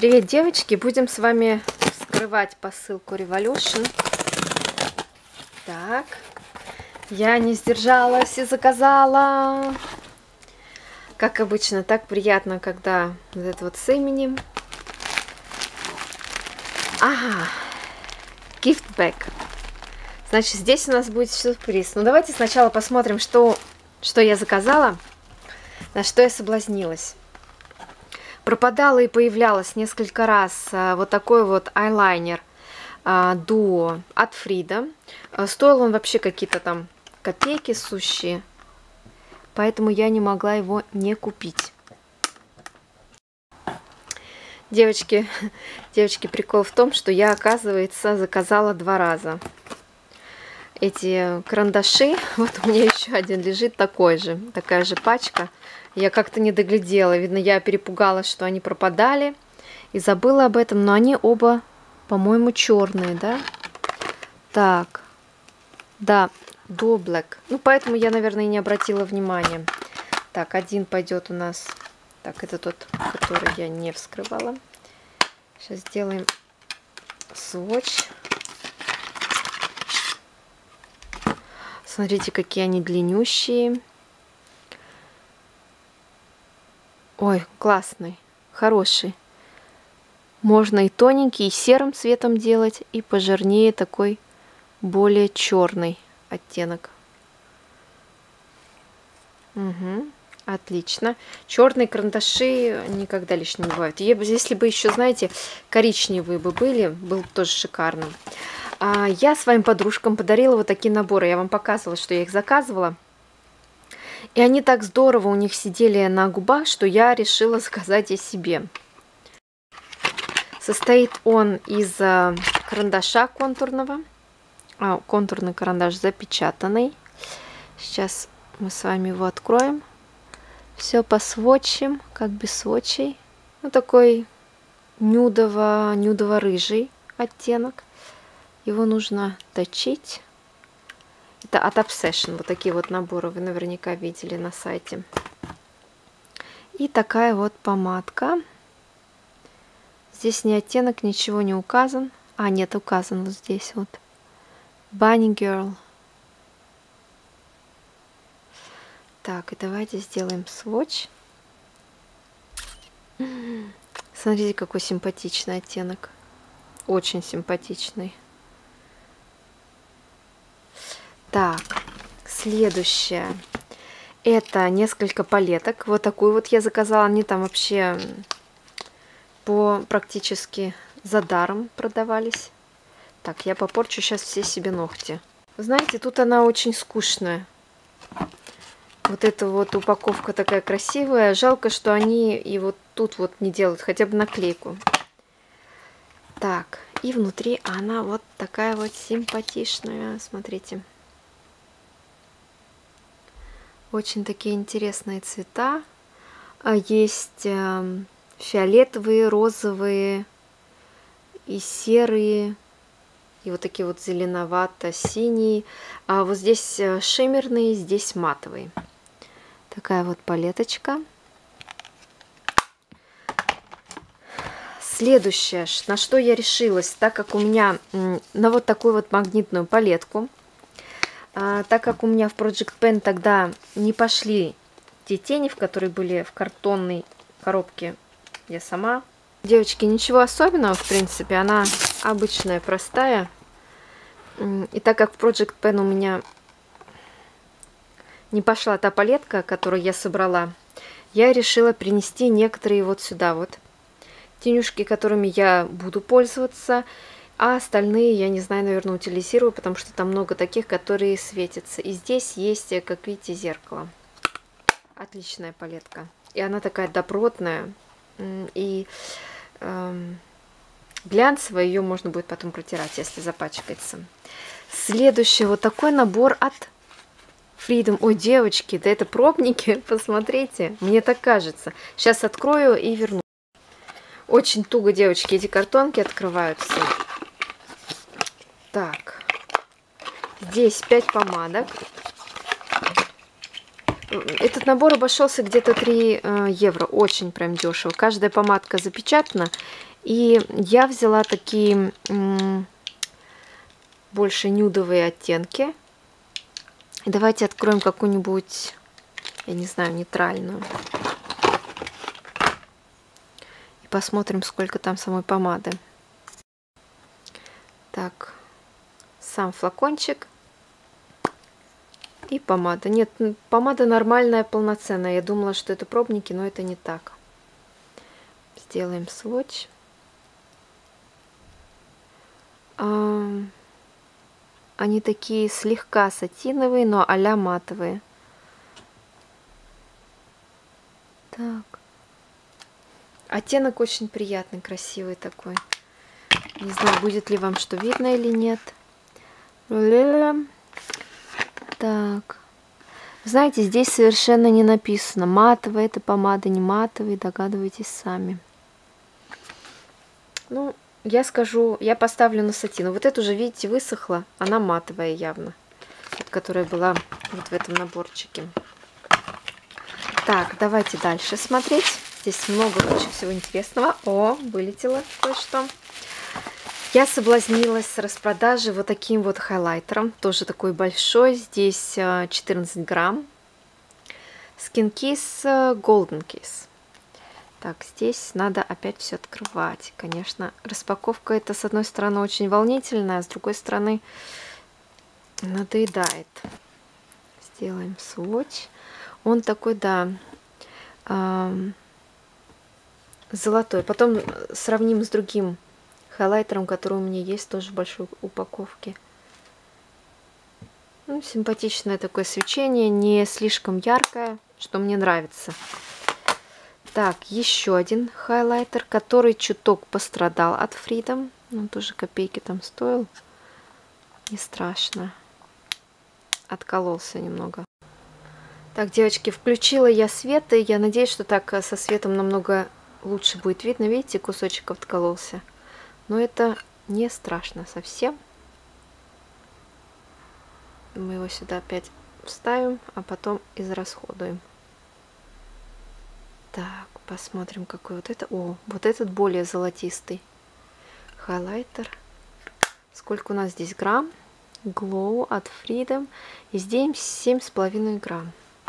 Привет, девочки! Будем с вами вскрывать посылку Revolution. Так, я не сдержалась и заказала. Как обычно, так приятно, когда вот это вот с именем. Ага, gift bag. Значит, здесь у нас будет сюрприз. Ну, давайте сначала посмотрим, что я заказала, на что я соблазнилась. Пропадала и появлялась несколько раз вот такой вот eyeliner Duo от Фрида. Стоил он вообще какие-то там копейки сущие, поэтому я не могла его не купить. Девочки, прикол в том, что я, оказывается, заказала 2 раза эти карандаши. Вот у меня еще один лежит такой же, такая же пачка. Я как-то не доглядела. Видно, я перепугалась, что они пропадали. И забыла об этом. Но они оба, по-моему, черные, да? Так. Да, Duo Black. Ну, поэтому я, наверное, и не обратила внимания. Так, один пойдет у нас. Так, это тот, который я не вскрывала. Сейчас сделаем свотч. Смотрите, какие они длиннющие. Ой, классный, хороший. Можно и тоненький, и серым цветом делать, и пожирнее такой более черный оттенок. Угу, отлично. Черные карандаши никогда лишним не бывают. Если бы еще, знаете, коричневые бы были, был бы тоже шикарным. Я своим подружкам подарила вот такие наборы. Я вам показывала, что я их заказывала. И они так здорово у них сидели на губах, что я решила заказать и себе. Состоит он из карандаша контурного. Контурный карандаш запечатанный. Сейчас мы с вами его откроем. Все посвотчим, как без свотчей. Ну, такой нюдово-рыжий оттенок. Его нужно точить. Это от Obsession. Вот такие вот наборы вы наверняка видели на сайте. И такая вот помадка. Здесь ни оттенок, ничего не указан. Нет, указан вот здесь вот. Bunny Girl. Так, и давайте сделаем свотч. Смотрите, какой симпатичный оттенок. Очень симпатичный. Так, следующее. Это несколько палеток. Вот такую вот я заказала. Они там вообще практически за даром продавались. Так, я попорчу сейчас все себе ногти. Вы знаете, тут она очень скучная. Вот эта вот упаковка такая красивая. Жалко, что они и вот тут вот не делают хотя бы наклейку. Так, и внутри она вот такая вот симпатичная. Смотрите. Очень такие интересные цвета. Есть фиолетовые, розовые и серые. И вот такие вот зеленовато-синие. А вот здесь шиммерные, здесь матовые. Такая вот палеточка. Следующее, на что я решилась, так как у меня на вот такую вот магнитную палетку. Так как у меня в Project Pen тогда не пошли те тени, которые были в картонной коробке, я сама. Девочки, ничего особенного, в принципе, она обычная, простая. И так как в Project Pen у меня не пошла та палетка, которую я собрала, я решила принести некоторые вот сюда вот тенюшки, которыми я буду пользоваться. А остальные, я не знаю, наверное, утилизирую, потому что там много таких, которые светятся. И здесь есть, как видите, зеркало. Отличная палетка. И она такая добротная. И глянцевая, ее можно будет потом протирать, если запачкается. Следующий вот такой набор от Freedom. Ой, девочки, да это пробники, посмотрите. Мне так кажется. Сейчас открою и верну. Очень туго, девочки, эти картонки открываются. Так, здесь 5 помадок. Этот набор обошелся где-то 3 евро. Очень прям дешево. Каждая помадка запечатана. И я взяла такие больше нюдовые оттенки. Давайте откроем какую-нибудь, я не знаю, нейтральную. И посмотрим, сколько там самой помады. Так, сам флакончик и помада. Нет, помада нормальная, полноценная. Я думала, что это пробники, но это не так. Сделаем свотч. Они такие слегка сатиновые, но а-ля матовые. Так. Оттенок очень приятный, красивый такой. Не знаю, будет ли вам что видно или нет. Так. Знаете, здесь совершенно не написано, матовая это помада, не матовая, догадывайтесь сами. Ну, я скажу, я поставлю на сатин. Вот эту уже, видите, высохла. Она матовая явно. Вот, которая была вот в этом наборчике. Так, давайте дальше смотреть. Здесь много очень всего интересного. О, вылетело кое-что. Я соблазнилась с распродажи вот таким вот хайлайтером. Тоже такой большой. Здесь 14 грамм. Skin Kiss Golden Kiss. Так, здесь надо опять все открывать. Конечно, распаковка это с одной стороны очень волнительная, а с другой стороны надоедает. Сделаем свотч. Он такой, да, золотой. Потом сравним с другим хайлайтером, который у меня есть тоже в большой упаковке. Ну, симпатичное такое свечение, не слишком яркое, что мне нравится. Так, еще один хайлайтер, который чуток пострадал от Freedom. Он тоже копейки там стоил. Не страшно. Откололся немного. Так, девочки, включила я свет, и я надеюсь, что так со светом намного лучше будет видно. Видите, кусочек откололся. Но это не страшно совсем. Мы его сюда опять вставим, а потом израсходуем. Так, посмотрим, какой вот это. О, вот этот более золотистый хайлайтер. Сколько у нас здесь грамм? Glow от Freedom. И здесь 7,5 грамм.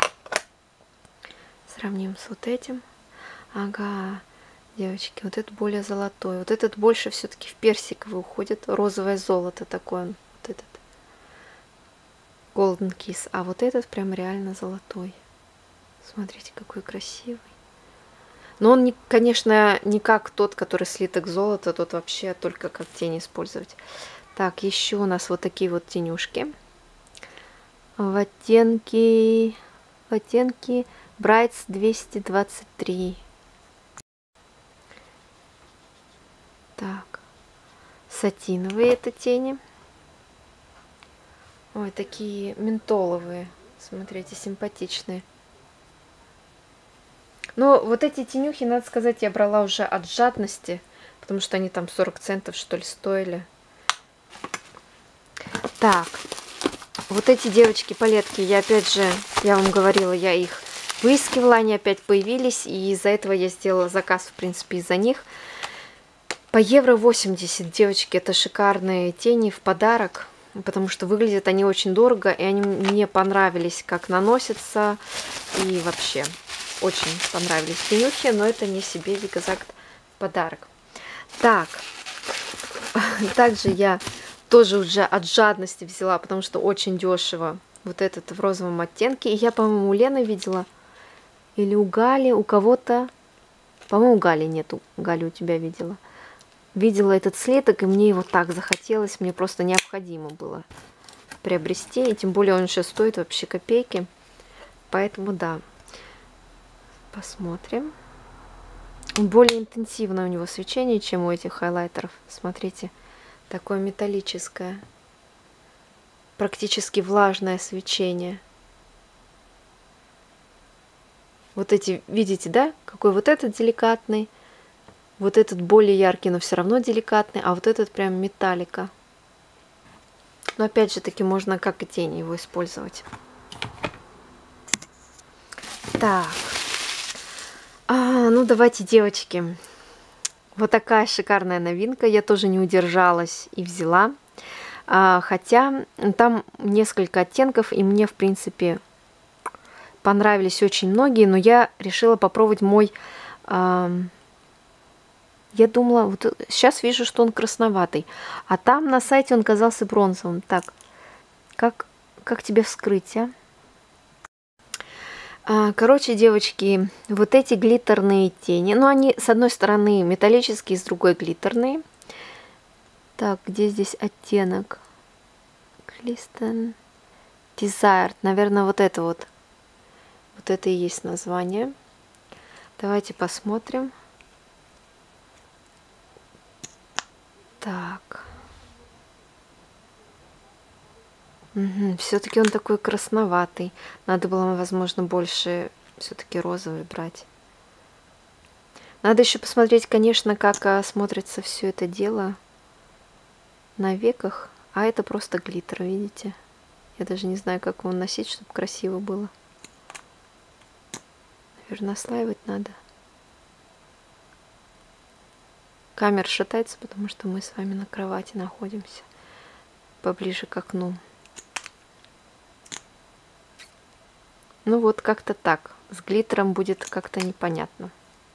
Сравним с вот этим. Ага, девочки, вот этот более золотой. Вот этот больше все-таки в персиковый уходит. Розовое золото такое. Вот этот Golden Kiss. А вот этот прям реально золотой. Смотрите, какой красивый. Но он, конечно, не как тот, который слиток золота, тот вообще только как тень использовать. Так, еще у нас вот такие вот тенюшки. В оттенке Brights 223. Так, сатиновые это тени. Ой, такие ментоловые. Смотрите, симпатичные. Но вот эти тенюхи, надо сказать, я брала уже от жадности, потому что они там 40 центов, что ли, стоили. Так, вот эти, девочки, палетки, я опять же, я вам говорила, я их выискивала, они опять появились, и из-за этого я сделала заказ, в принципе, из-за них. По €80, девочки, это шикарные тени в подарок, потому что выглядят они очень дорого, и они мне понравились, как наносятся, и вообще... Очень понравились тенюхи, но это не себе Вигазакт подарок. Так, также я тоже уже от жадности взяла, потому что очень дешево. Вот этот в розовом оттенке. И я, по-моему, у Лены видела. Или у Гали, у кого-то. По-моему, у Гали нету. Галя у тебя видела. Видела этот слиток, и мне его так захотелось. Мне просто необходимо было приобрести. И тем более он еще стоит вообще копейки. Поэтому да. Посмотрим. Более интенсивное у него свечение, чем у этих хайлайтеров. Смотрите, такое металлическое, практически влажное свечение. Вот эти, видите, да? Какой вот этот деликатный, вот этот более яркий, но все равно деликатный, а вот этот прям металлика. Но опять же таки можно как и тень его использовать. Так. Ну давайте, девочки, Вот такая шикарная новинка. Я тоже не удержалась и взяла. Хотя там несколько оттенков, и мне, в принципе, понравились очень многие, но я решила попробовать мой... Я думала, вот сейчас вижу, что он красноватый, а там на сайте он казался бронзовым. Так, как тебе вскрыть, а? Короче, девочки, вот эти глиттерные тени, ну, они с одной стороны металлические, с другой глиттерные. Так, где здесь оттенок? Glisten Desired, наверное, вот это вот. Вот это и есть название. Давайте посмотрим. Так. Угу. Все-таки он такой красноватый. Надо было, возможно, больше все-таки розовый брать. Надо еще посмотреть, конечно, как смотрится все это дело на веках. А это просто глиттер, видите? Я даже не знаю, как его носить, чтобы красиво было. Наверное, наслаивать надо. Камера шатается, потому что мы с вами на кровати находимся. Поближе к окну. Ну вот как-то так. С глиттером будет как-то непонятно.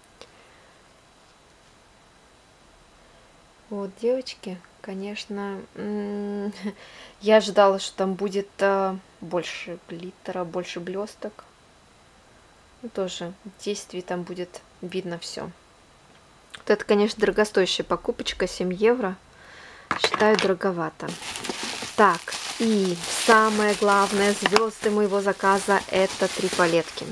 Вот, девочки, конечно, я ожидала, что там будет больше глиттера, больше блесток. Ну, тоже в действии там будет видно все. Вот это, конечно, дорогостоящая покупочка, 7 евро. Считаю, дороговато. Так, и самое главное, звезды моего заказа, это 3 палетки.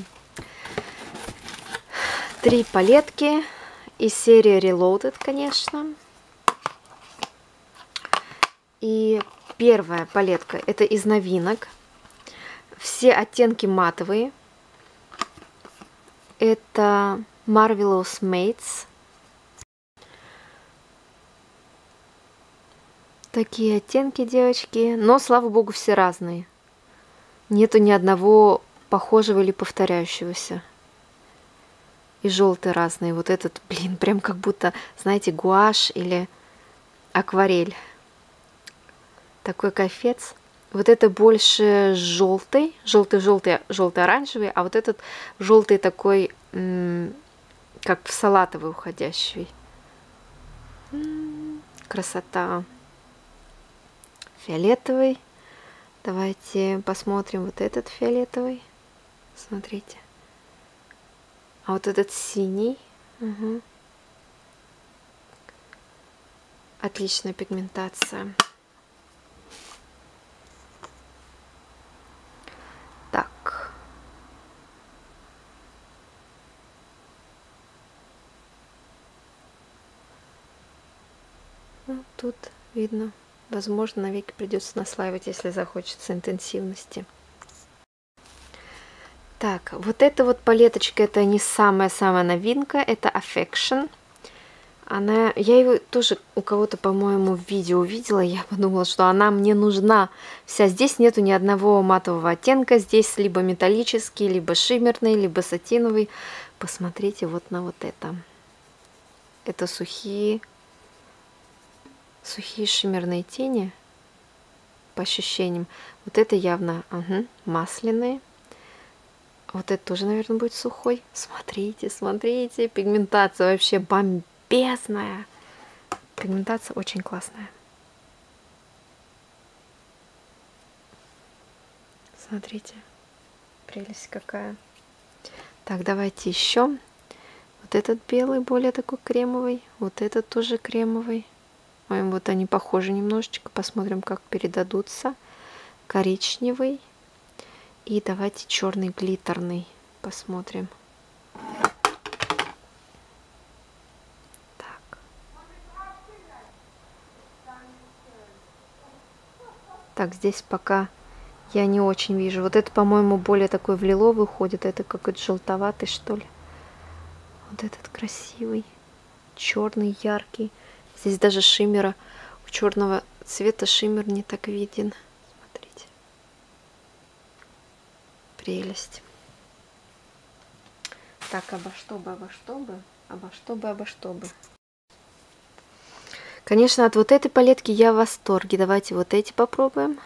3 палетки из серии Reloaded, конечно. И первая палетка, это из новинок. Все оттенки матовые. Это Marvelous Mates. Такие оттенки, девочки. Но, слава богу, все разные. Нету ни одного похожего или повторяющегося. И желтые разные. Вот этот, блин, прям как будто, знаете, гуашь или акварель. Такой кафец. Вот это больше желтый, желтый-оранжевый, а вот этот желтый такой, как в салатовый уходящий. Красота. Фиолетовый. Давайте посмотрим вот этот фиолетовый. Смотрите. А вот этот синий. Угу. Отличная пигментация. Так. Ну, тут видно. Возможно, навеки придется наслаивать, если захочется интенсивности. Так, вот эта вот палеточка, это не самая-самая новинка, это Affection. Я ее тоже у кого-то, по-моему, в видео увидела, я подумала, что она мне нужна вся. Здесь нету ни одного матового оттенка, здесь либо металлический, либо шиммерный, либо сатиновый. Посмотрите вот на вот это. Это сухие шиммерные тени, по ощущениям. Вот это явно масляные. Вот это тоже, наверное, будет сухой. Смотрите, смотрите, пигментация вообще бомбезная. Пигментация очень классная. Смотрите, прелесть какая. Так, давайте еще. Вот этот белый, более такой кремовый. Вот этот тоже кремовый. Вот они похожи немножечко. Посмотрим, как передадутся. Коричневый. И давайте черный глиттерный. Посмотрим. Так. Так, здесь пока я не очень вижу. Вот это, по-моему, более такой в лиловый уходит. Это какой-то желтоватый, что ли. Вот этот красивый. Черный, яркий. Здесь даже шиммера. У черного цвета шиммер не так виден. Смотрите. Прелесть. Так, обо что бы. Конечно, от вот этой палетки я в восторге. Давайте вот эти попробуем.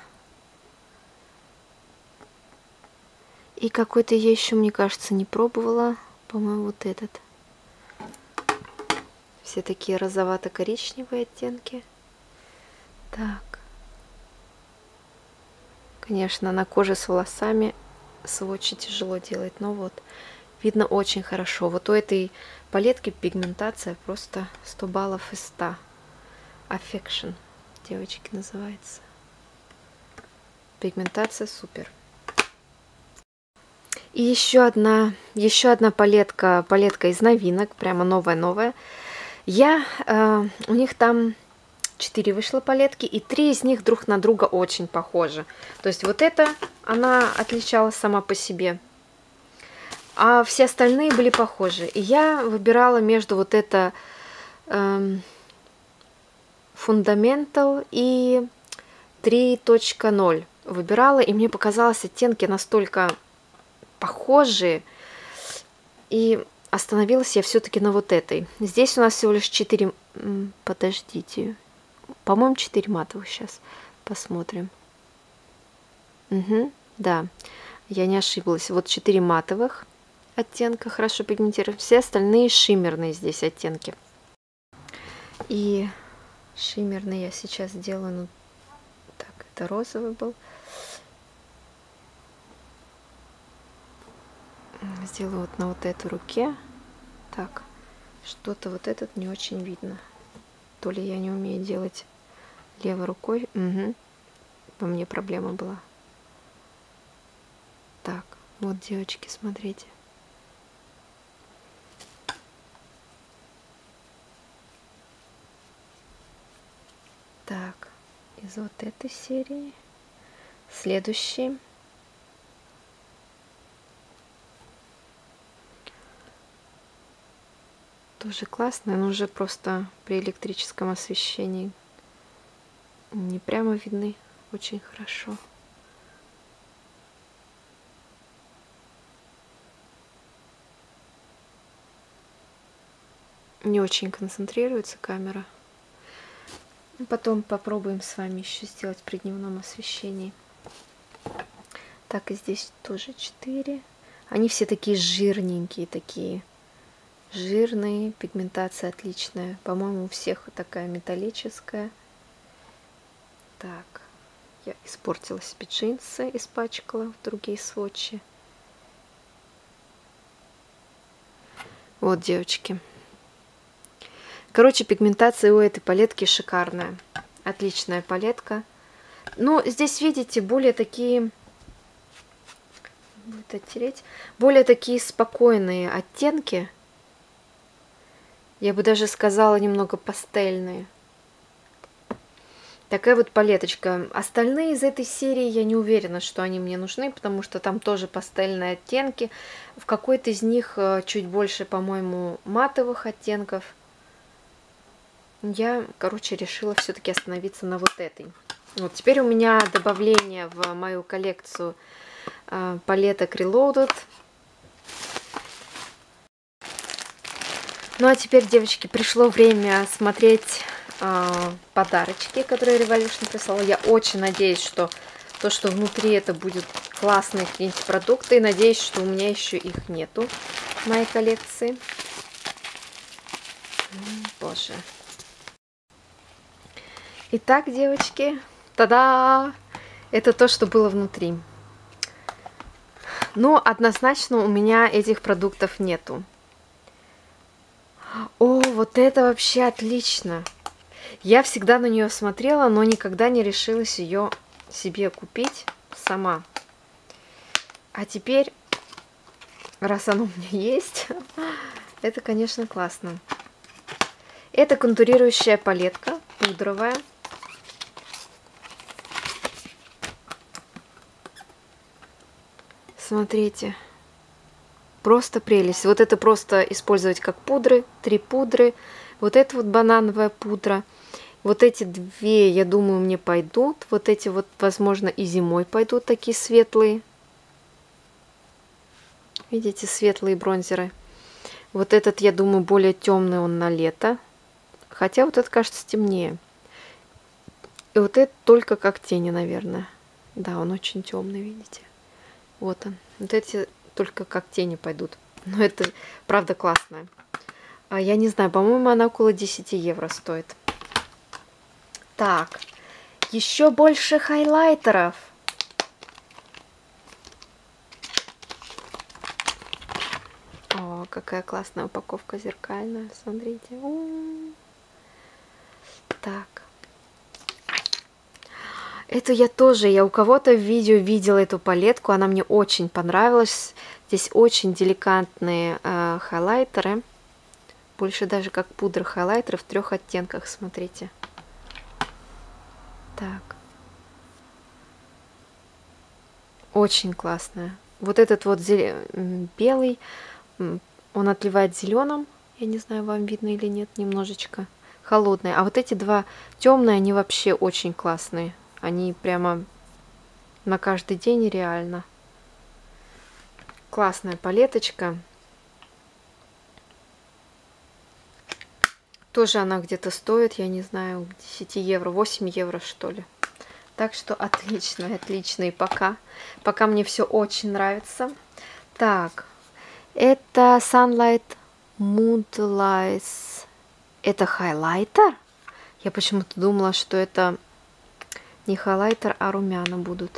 И какой-то я еще, мне кажется, не пробовала. По-моему, вот этот. Все такие розовато-коричневые оттенки. Так. Конечно, на коже с волосами сводчи тяжело делать, но вот видно очень хорошо. Вот у этой палетки пигментация просто 100 баллов из 100. Affection, девочки, называется. Пигментация супер. И еще одна палетка из новинок, прямо новая-новая. У них там 4 вышло палетки, и 3 из них друг на друга очень похожи. То есть вот эта, она отличалась сама по себе, а все остальные были похожи. И я выбирала между вот это Fundamental и 3.0 выбирала, и мне показалось, оттенки настолько похожие, и остановилась я все-таки на вот этой. Здесь у нас всего лишь 4, подождите, по-моему, 4 матовых, сейчас посмотрим. Угу, да, я не ошиблась, вот 4 матовых оттенка, хорошо пигментируют, все остальные шиммерные здесь оттенки. И шиммерный я сейчас сделаю, ну, так, это розовый был. Сделаю вот на вот этой руке. Так, что-то вот этот не очень видно. То ли я не умею делать левой рукой. Угу. Во мне проблема была. Так, вот, девочки, смотрите. Так, из вот этой серии. Следующий. Тоже классная, но уже просто при электрическом освещении не прямо видны очень хорошо. Не очень концентрируется камера. Потом попробуем с вами еще сделать при дневном освещении. Так, и здесь тоже 4. Они все такие жирненькие, такие жирные, пигментация отличная. По-моему, у всех такая металлическая. Так, я испортила себе джинсы, испачкала в другие сводчи. Вот, девочки. Короче, пигментация у этой палетки шикарная. Отличная палетка. Но здесь, видите, более такие... Будет оттереть. Более такие спокойные оттенки. Я бы даже сказала, немного пастельные. Такая вот палеточка. Остальные из этой серии я не уверена, что они мне нужны, потому что там тоже пастельные оттенки. В какой-то из них чуть больше, по-моему, матовых оттенков. Я, короче, решила все-таки остановиться на вот этой. Вот теперь у меня добавление в мою коллекцию палеток Reloaded. Ну а теперь, девочки, пришло время смотреть подарочки, которые Revolution прислала. Я очень надеюсь, что то, что внутри, это будет классные какие-нибудь продукты. И надеюсь, что у меня еще их нету в моей коллекции. Боже. Итак, девочки, та-да! Это то, что было внутри. Но однозначно у меня этих продуктов нету. О, вот это вообще отлично! Я всегда на нее смотрела, но никогда не решилась ее себе купить сама. А теперь, раз оно у меня есть, это, конечно, классно. Это контурирующая палетка, пудровая. Смотрите, просто прелесть. Вот это просто использовать как пудры, 3 пудры. Вот это вот банановая пудра. Вот эти 2, я думаю, мне пойдут. Вот эти вот, возможно, и зимой пойдут, такие светлые. Видите, светлые бронзеры. Вот этот, я думаю, более темный, он на лето. Хотя вот это кажется темнее. И вот это только как тени, наверное. Да, он очень темный, видите. Вот он. Вот эти только как тени пойдут. Но это правда классная. А я не знаю, по-моему, она около 10 евро стоит. Так, еще больше хайлайтеров. О, какая классная упаковка зеркальная, смотрите. Так. Эту я у кого-то в видео видела эту палетку, она мне очень понравилась. Здесь очень деликатные хайлайтеры. Больше даже как пудра хайлайтеры в 3 оттенках, смотрите. Так. Очень классная. Вот этот вот белый, он отливает зеленым. Я не знаю, вам видно или нет, немножечко холодные. А вот эти два темные, они вообще очень классные. Они прямо на каждый день реально. Классная палеточка. Тоже она где-то стоит, я не знаю, 10 евро, 8 евро что ли. Так что отлично, отлично. И пока мне все очень нравится. Так, это Sunlight Moonlight. Это хайлайтер? Я почему-то думала, что это не хайлайтер, а румяна будут.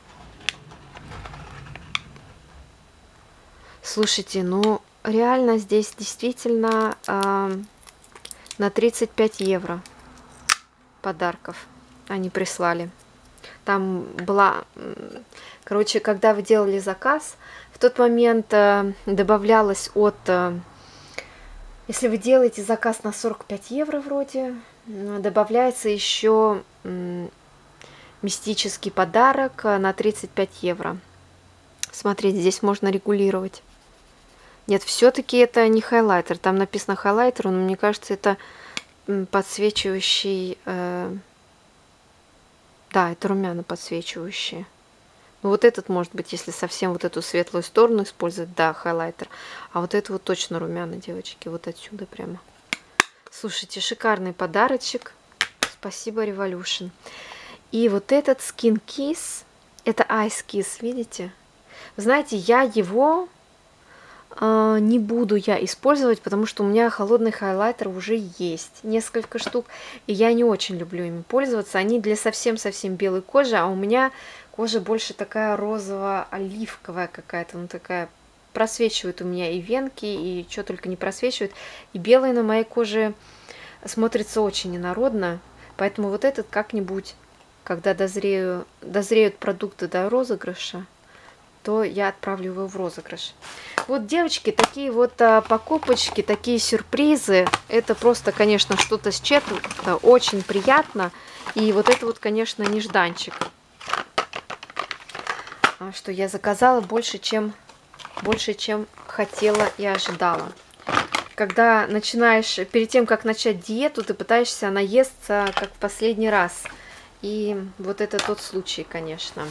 Слушайте, ну реально здесь действительно на 35 евро подарков они прислали. Там была, короче, когда вы делали заказ, в тот момент добавлялось от, если вы делаете заказ на 45 евро вроде, добавляется еще мистический подарок на 35 евро. Смотрите, здесь можно регулировать. Нет, все-таки это не хайлайтер. Там написано хайлайтер, но мне кажется, это подсвечивающий... Да, это румяна подсвечивающие. Ну, вот этот, может быть, если совсем вот эту светлую сторону использовать, да, хайлайтер. А вот это вот точно румяна, девочки, вот отсюда прямо. Слушайте, шикарный подарочек. Спасибо, Revolution. И вот этот Skin Kiss, это Ice Kiss, видите? Вы знаете, я его не буду использовать, потому что у меня холодный хайлайтер уже есть, несколько штук, и я не очень люблю ими пользоваться. Они для совсем-совсем белой кожи, а у меня кожа больше такая розово-оливковая какая-то, ну такая, просвечивает у меня и венки, и что только не просвечивает, и белый на моей коже смотрится очень инородно, поэтому вот этот как-нибудь, когда дозреют продукты до розыгрыша, то я отправлю его в розыгрыш. Вот, девочки, такие вот покупочки, такие сюрпризы. Это просто, конечно, что-то с чем-то очень приятно. И вот это вот, конечно, нежданчик. Что я заказала больше, чем хотела и ожидала. Когда начинаешь, перед тем, как начать диету, ты пытаешься наесться, как в последний раз. И вот это тот случай, конечно.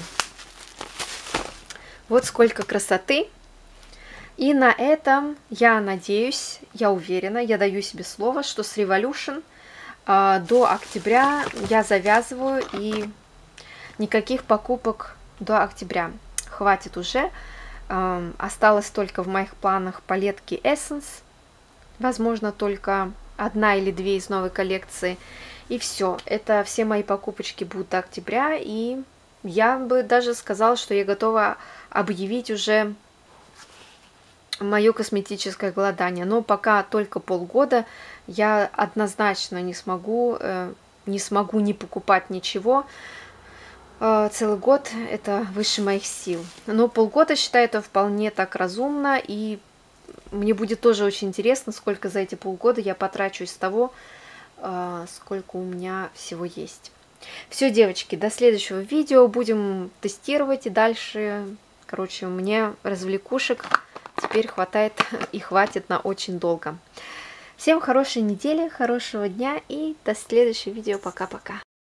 Вот сколько красоты. И на этом я надеюсь, я уверена, я даю себе слово, что с Revolution до октября я завязываю, и никаких покупок до октября. Хватит уже. Осталось только в моих планах палетки Essence. Возможно, только 1 или 2 из новой коллекции. И все. Это все мои покупочки будут до октября. И я бы даже сказала, что я готова объявить уже мое косметическое голодание. Но пока только полгода, я однозначно не смогу не покупать ничего. Целый год это выше моих сил. Но полгода, считаю, это вполне так разумно. И мне будет тоже очень интересно, сколько за эти полгода я потрачу из того, сколько у меня всего есть. Все, девочки, до следующего видео. Будем тестировать и дальше. Короче, мне развлекушек теперь хватает и хватит на очень долго. Всем хорошей недели, хорошего дня и до следующего видео. Пока-пока.